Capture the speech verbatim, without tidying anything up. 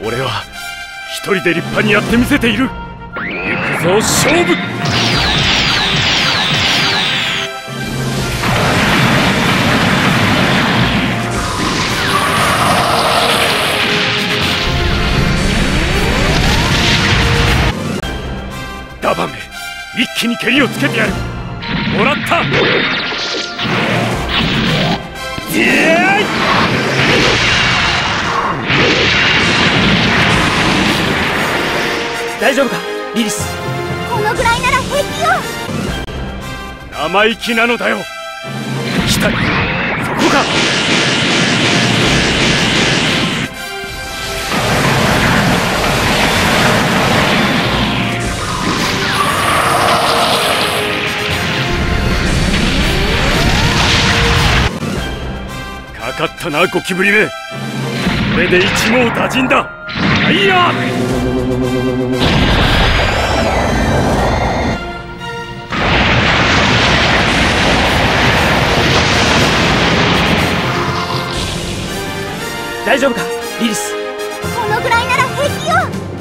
俺は一人で立派にやってみせている。行くぞ勝負。ダバメ、一気に蹴りをつけてやる。もらった。イエーイ。 大丈夫かリリス。 このぐらいなら平気よ。 生意気なのだよ。来た。そこか。かかったなゴキブリめ。これで一網打尽だ。はいや。 大丈夫かリリス。 このぐらいなら平気よ。